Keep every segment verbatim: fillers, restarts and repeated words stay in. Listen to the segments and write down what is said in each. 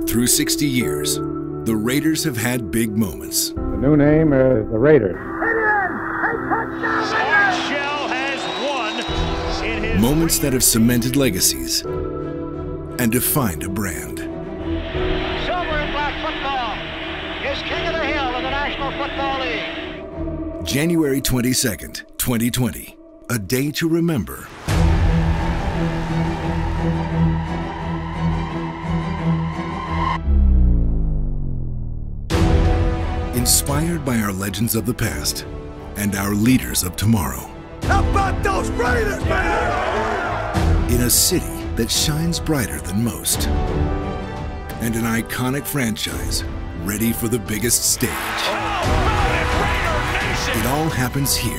Through sixty years, the Raiders have had big moments. The new name is the Raiders. Shell has won in his Moments that have cemented legacies and defined a brand. Silver and black football is king of the hill in the National Football League. January twenty-second, twenty twenty, a day to remember. Inspired by our legends of the past and our leaders of tomorrow. How about those Raiders, man? In a city that shines brighter than most. And an iconic franchise ready for the biggest stage. It all happens here.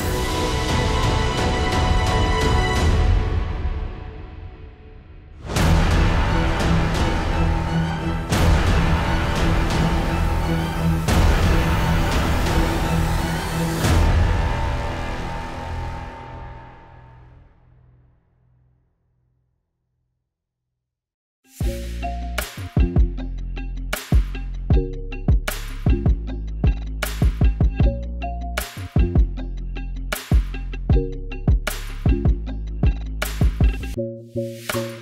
Thank you.